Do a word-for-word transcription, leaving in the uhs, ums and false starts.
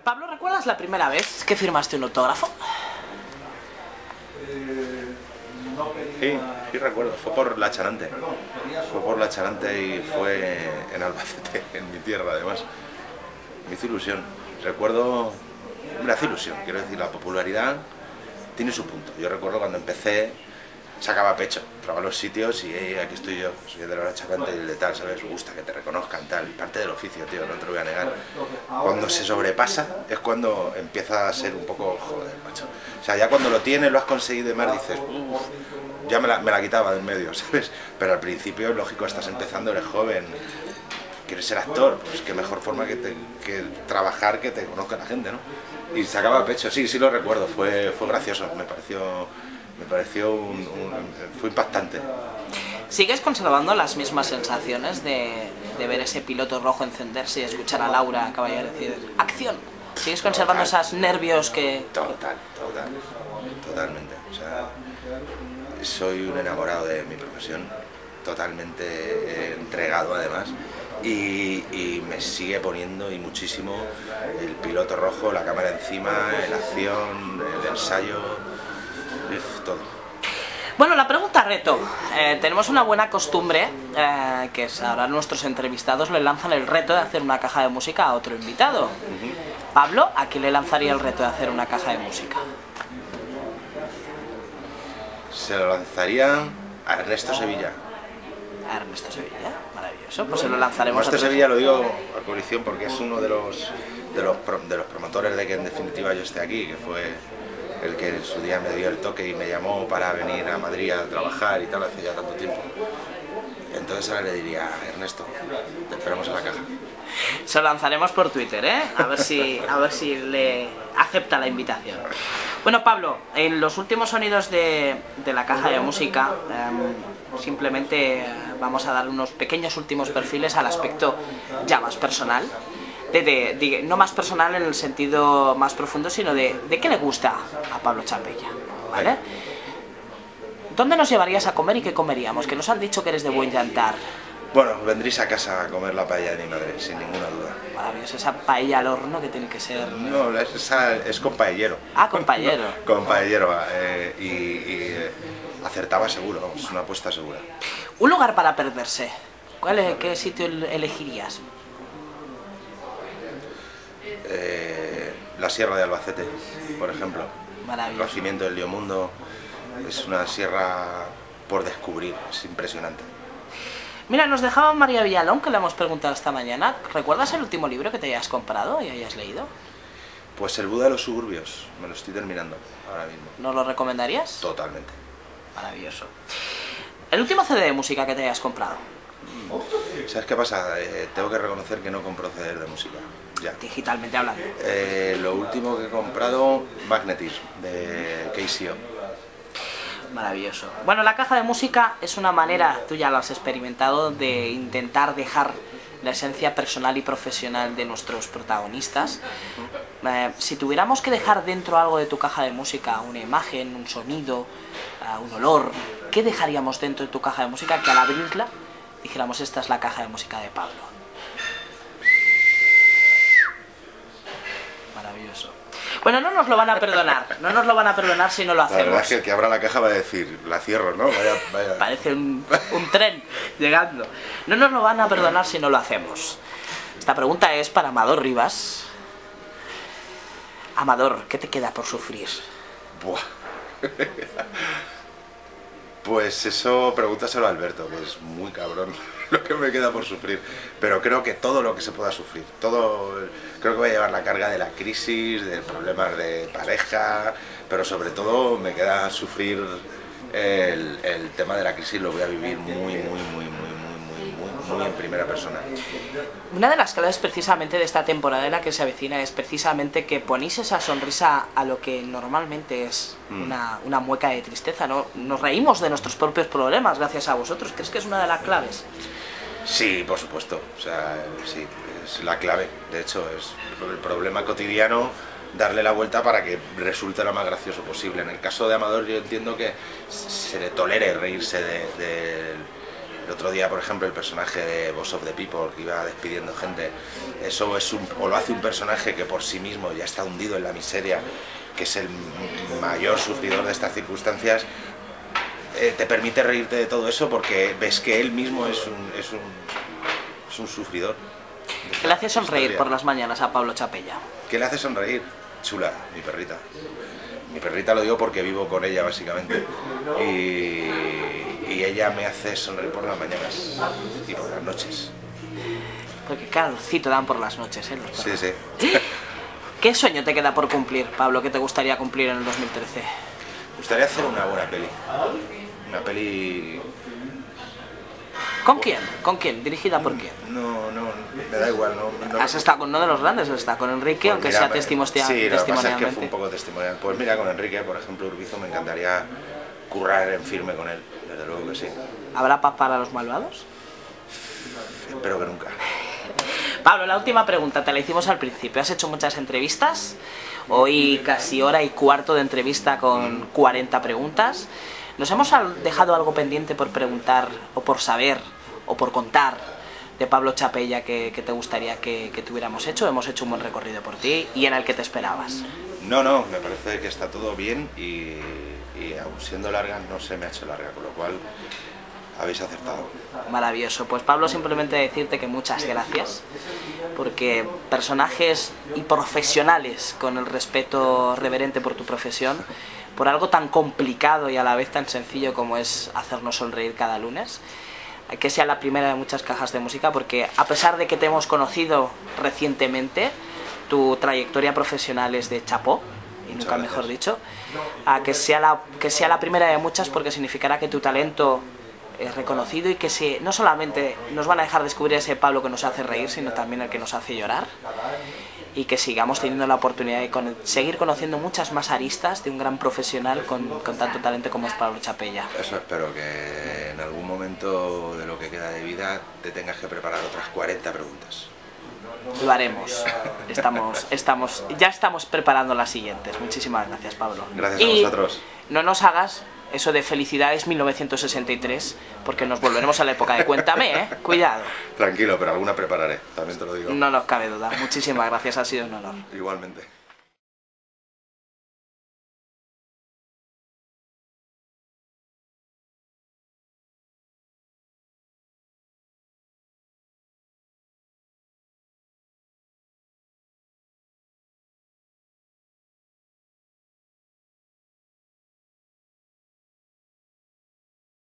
Pablo, ¿recuerdas la primera vez que firmaste un autógrafo? Sí, sí recuerdo, fue por La Charante, fue por La Charante y fue en Albacete, en mi tierra además. Me hizo ilusión, recuerdo, me hace ilusión, quiero decir, la popularidad tiene su punto. Yo recuerdo cuando empecé, sacaba pecho, entraba a los sitios y hey, aquí estoy yo, soy el de La Charante y el de tal, ¿sabes? Me gusta que te reconozcan, tal, parte del oficio, tío, no te lo voy a negar. Cuando se sobrepasa es cuando empieza a ser un poco, joder, macho. O sea, ya cuando lo tienes, lo has conseguido y más dices, uff, ya me la, me la quitaba del medio, ¿sabes? Pero al principio, lógico, estás empezando, eres joven, quieres ser actor, pues qué mejor forma que, te, que trabajar que te conozca la gente, ¿no? Y sacaba pecho, sí, sí lo recuerdo, fue, fue gracioso, me pareció, me pareció un, un, fue impactante. ¿Sigues conservando las mismas sensaciones de, de ver ese piloto rojo encenderse y escuchar a Laura Caballero decir ¡acción! ¿Sigues conservando total, esos nervios que...? Total, total, totalmente. O sea, soy un enamorado de mi profesión, totalmente entregado además, y, y me sigue poniendo y muchísimo el piloto rojo, la cámara encima, la acción, el ensayo, uf, todo. Bueno, la pregunta reto. Eh, tenemos una buena costumbre, eh, que es ahora nuestros entrevistados le lanzan el reto de hacer una caja de música a otro invitado. Uh-huh. Pablo, ¿a quién le lanzaría el reto de hacer una caja de música? Se lo lanzaría a Ernesto Sevilla. ¿A Ernesto Sevilla? Maravilloso, pues se lo lanzaremos Ernesto a Sevilla lo digo a colación porque es uno de los, de, los, de los promotores de que en definitiva yo esté aquí, que fue el que en su día me dio el toque y me llamó para venir a Madrid a trabajar y tal, hace ya tanto tiempo. Entonces ahora le diría, Ernesto, te esperamos en la caja. Se lo lanzaremos por Twitter, ¿eh? A ver si, a ver si le acepta la invitación. Bueno, Pablo, en los últimos sonidos de, de la caja de música, eh, simplemente vamos a dar unos pequeños últimos perfiles al aspecto ya más personal. De, de, de, no más personal en el sentido más profundo, sino de, de qué le gusta a Pablo Champella, ¿vale? ¿Dónde nos llevarías a comer y qué comeríamos? Que nos han dicho que eres de buen llantar. Bueno, vendréis a casa a comer la paella de mi madre, sin ninguna duda. Maravilloso, esa paella al horno que tiene que ser... No, esa es con paellero. Ah, con paellero. Con paellero, eh, y, y eh, acertaba seguro, vamos, es una apuesta segura. Un lugar para perderse. ¿Cuál es, qué sitio elegirías? Eh, la Sierra de Albacete, por ejemplo. Maravilloso. El nacimiento del Diomundo es una sierra por descubrir, es impresionante. Mira, nos dejaba María Villalón, que le hemos preguntado esta mañana. ¿Recuerdas el último libro que te hayas comprado y hayas leído? Pues El Buda de los suburbios, me lo estoy terminando ahora mismo. ¿Nos lo recomendarías? Totalmente. Maravilloso. ¿El último C D de música que te hayas comprado? ¿Sabes qué pasa? Eh, tengo que reconocer que no compro C Ds de música. Ya. Digitalmente hablando. Eh, lo último que he comprado, Magnetism, de K C O. Maravilloso. Bueno, la caja de música es una manera, tú ya lo has experimentado, de intentar dejar la esencia personal y profesional de nuestros protagonistas. Eh, si tuviéramos que dejar dentro algo de tu caja de música, una imagen, un sonido, uh, un olor, ¿qué dejaríamos dentro de tu caja de música que al abrirla dijéramos esta es la caja de música de Pablo? Maravilloso. Bueno, no nos lo van a perdonar, no nos lo van a perdonar si no lo hacemos. La verdad es que el que abra la caja va a decir, la cierro, ¿no? Vaya, vaya. Parece un, un tren llegando. No nos lo van a perdonar si no lo hacemos. Esta pregunta es para Amador Rivas. Amador, ¿qué te queda por sufrir? Buah. Pues eso, pregúntaselo a Alberto, que es muy cabrón lo que me queda por sufrir. Pero creo que todo lo que se pueda sufrir, todo, creo que voy a llevar la carga de la crisis, de problemas de pareja, pero sobre todo me queda sufrir el, el tema de la crisis, lo voy a vivir muy, muy, muy, muy, muy, muy, muy, muy en primera persona. Una de las claves precisamente de esta temporada en la que se avecina es precisamente que ponéis esa sonrisa a lo que normalmente es mm. una, una mueca de tristeza, ¿no? Nos reímos de nuestros propios problemas gracias a vosotros. ¿Crees que es una de las claves? Sí, por supuesto, o sea, sí, es la clave. De hecho, es el problema cotidiano, darle la vuelta para que resulte lo más gracioso posible. En el caso de Amador yo entiendo que se le tolere reírse de, de, El otro día, por ejemplo, el personaje de Boss of the People, que iba despidiendo gente, eso es un, o lo hace un personaje que por sí mismo ya está hundido en la miseria, que es el mayor sufridor de estas circunstancias, eh, te permite reírte de todo eso porque ves que él mismo es un, es un, es un sufridor. ¿Qué le hace sonreír por las mañanas a Pablo Chapella? ¿Qué le hace sonreír? Chula, mi perrita. Mi perrita lo digo porque vivo con ella, básicamente. Y, y ella me hace sonreír por las mañanas y por las noches. Porque calorcito dan por las noches, ¿eh? Los sí, sí. ¿Qué sueño te queda por cumplir, Pablo, que te gustaría cumplir en el dos mil trece? Me gustaría hacer una buena peli. Una peli... ¿Con quién? ¿Con quién? ¿Dirigida por quién? No, no, me da igual. No, no... Has estado con uno de los grandes, has estado con Enrique, Pues aunque mira, sea testimonialmente. Sí, lo que pasa es que fue un poco testimonial. Pues mira, con Enrique, por ejemplo, Urbizo, me encantaría currar en firme con él, desde luego que sí. ¿Habrá paz para los malvados? Espero que nunca. Pablo, la última pregunta te la hicimos al principio. Has hecho muchas entrevistas, hoy casi hora y cuarto de entrevista con cuarenta preguntas. ¿Nos hemos dejado algo pendiente por preguntar, o por saber, o por contar de Pablo Chapella que, que te gustaría que, que tuviéramos hecho? Hemos hecho un buen recorrido por ti y era el que te esperabas. No, no, me parece que está todo bien y, y aun siendo larga no se me ha hecho larga, con lo cual habéis acertado. Maravilloso. Pues Pablo, simplemente decirte que muchas gracias, porque personajes y profesionales con el respeto reverente por tu profesión, por algo tan complicado y a la vez tan sencillo como es hacernos sonreír cada lunes, que sea la primera de muchas cajas de música, porque a pesar de que te hemos conocido recientemente, tu trayectoria profesional es de chapó, y nunca mejor dicho, a que sea la, que sea la primera de muchas, porque significará que tu talento es reconocido y que si, no solamente nos van a dejar descubrir ese Pablo que nos hace reír, sino también el que nos hace llorar, y que sigamos teniendo la oportunidad de con, seguir conociendo muchas más aristas de un gran profesional con, con tanto talento como es Pablo Chapella. Eso espero, que en algún momento de lo que queda de vida te tengas que preparar otras cuarenta preguntas. Lo haremos. Estamos, estamos, ya estamos preparando las siguientes. Muchísimas gracias, Pablo. Gracias y a vosotros. No nos hagas eso de felicidades mil novecientos sesenta y tres, porque nos volveremos a la época de Cuéntame, ¿eh? Cuidado. Tranquilo, pero alguna prepararé, también te lo digo. No nos cabe duda. Muchísimas gracias, ha sido un honor. Igualmente.